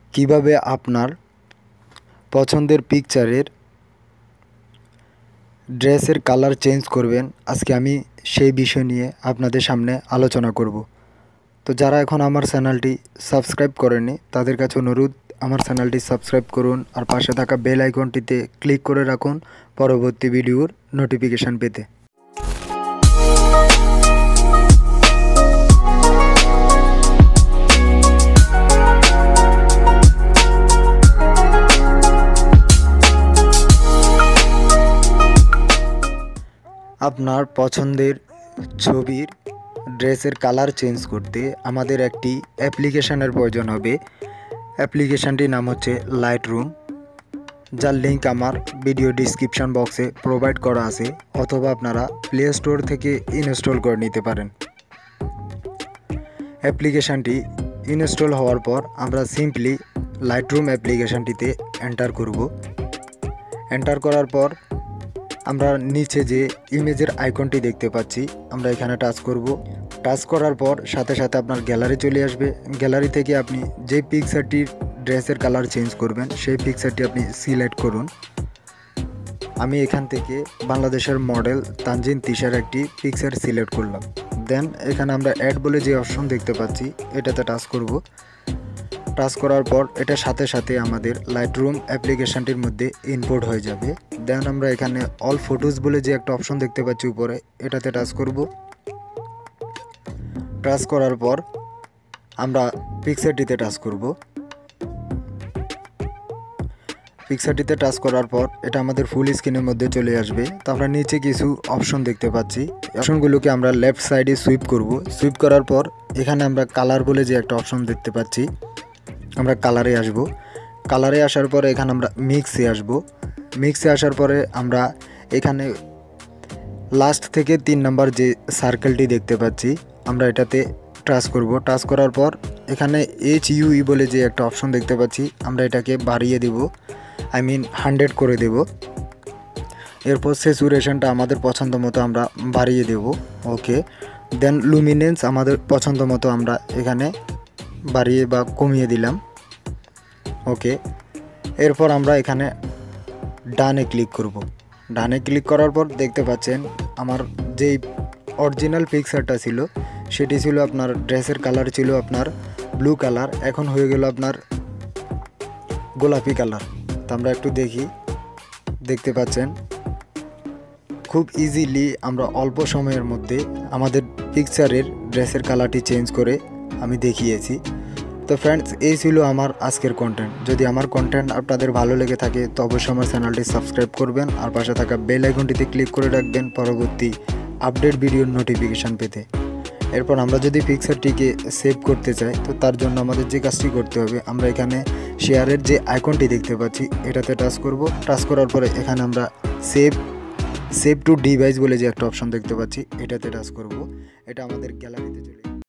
কিভাবে আপনার পছন্দের পিকচারের ড্রেসের কালার চেঞ্জ করবেন, আজকে আমি সেই বিষয় নিয়ে আপনাদের সামনে আলোচনা করব। তো যারা এখন আমার চ্যানেলটি সাবস্ক্রাইব করেনি তাদের কাছে অনুরোধ, আমার চ্যানেলটি সাবস্ক্রাইব করুন আর পাশে থাকা বেল আইকনটিতে ক্লিক করে রাখুন পরবর্তী ভিডিওর নোটিফিকেশান পেতে। আপনার পছন্দের ছবির ড্রেসের কালার চেঞ্জ করতে আমাদের একটি অ্যাপ্লিকেশানের প্রয়োজন হবে। অ্যাপ্লিকেশানটির নাম হচ্ছে লাইটরুম, যার লিঙ্ক আমার ভিডিও ডিসক্রিপশান বক্সে প্রোভাইড করা আছে, অথবা আপনারা প্লে স্টোর থেকে ইনস্টল করে নিতে পারেন। অ্যাপ্লিকেশানটি ইনস্টল হওয়ার পর আমরা সিম্পলি লাইটরুম অ্যাপ্লিকেশানটিতে এন্টার করব। এন্টার করার পর আমরা নিচে যে ইমেজের আইকনটি দেখতে পাচ্ছি আমরা এখানে টাচ করব। টাচ করার পর সাথে সাথে আপনার গ্যালারি চলে আসবে। গ্যালারি থেকে আপনি যে পিকচারটির ড্রেসের কালার চেঞ্জ করবেন সেই পিকচারটি আপনি সিলেক্ট করুন। আমি এখান থেকে বাংলাদেশের মডেল তানজিন তিশার একটি পিকচার সিলেক্ট করলাম। দেন এখানে আমরা অ্যাড বলে যে অপশন দেখতে পাচ্ছি এটাতে টাচ করব। টাচ করার পর এটার সাথে সাথে আমাদের লাইটরুম অ্যাপ্লিকেশানটির মধ্যে ইনপোর্ট হয়ে যাবে। দেন আমরা এখানে অল ফটোজ বলে যে একটা অপশন দেখতে পাচ্ছি উপরে, এটাতে টাচ করব। টাচ করার পর আমরা পিকচারটিতে টাচ করব। পিকচারটিতে টাচ করার পর এটা আমাদের ফুল স্ক্রিনের মধ্যে চলে আসবে। তো আমরা নিচে কিছু অপশন দেখতে পাচ্ছি, অপশনগুলোকে আমরা লেফট সাইডে সুইপ করব। সুইপ করার পর এখানে আমরা কালার বলে যে একটা অপশন দেখতে পাচ্ছি, আমরা কালারে আসব। কালারে আসার পরে এখানে আমরা মিক্সে আসব। মিক্সে আসার পরে আমরা এখানে লাস্ট থেকে 3 নাম্বার যে সার্কেলটি দেখতে পাচ্ছি আমরা এটাতে টাচ করব। টাচ করার পর এখানে HUE বলে যে একটা অপশন দেখতে পাচ্ছি আমরা এটাকে বাড়িয়ে দেব, 100 করে দেব। এরপর স্যাচুরেশনটা আমাদের পছন্দ মতো আমরা বাড়িয়ে দেব। ওকে। দেন লুমিনেন্স আমাদের পছন্দ মতো আমরা এখানে বাড়িয়ে বা কমিয়ে দিলাম। ওকে। এরপর আমরা এখানে ডানে ক্লিক করব। ডানে ক্লিক করার পর দেখতে পাচ্ছেন আমার যেই অরিজিনাল পিকচারটা ছিল সেটি ছিল আপনার ড্রেসের কালার ছিল আপনার ব্লু কালার, এখন হয়ে গেল আপনার গোলাপি কালার। তো আমরা একটু দেখি, দেখতে পাচ্ছেন খুব ইজিলি আমরা অল্প সময়ের মধ্যে আমাদের পিকচারের ড্রেসের কালারটি চেঞ্জ করে আমি দেখিয়েছি। তো ফ্রেন্ডস, এই ছিল আমার আজকের কন্টেন্ট। যদি আমার কন্টেন্ট আপনাদের ভালো লেগে থাকে তো অবশ্যই আমার চ্যানেলটি সাবস্ক্রাইব করবেন আর পাশে থাকা বেল আইকনটিতে ক্লিক করে রাখবেন পরবর্তী আপডেট ভিডিওর নোটিফিকেশান পেতে। এরপর আমরা যদি পিকচারটিকে সেভ করতে চাই তো তার জন্য আমাদের যে কাজটি করতে হবে, আমরা এখানে শেয়ারের যে আইকনটি দেখতে পাচ্ছি এটাতে টাচ করব। টাচ করার পরে এখানে আমরা সেভ টু ডিভাইস বলে যে একটা অপশন দেখতে পাচ্ছি এটাতে টাচ করব। এটা আমাদের গ্যালারিতে চলে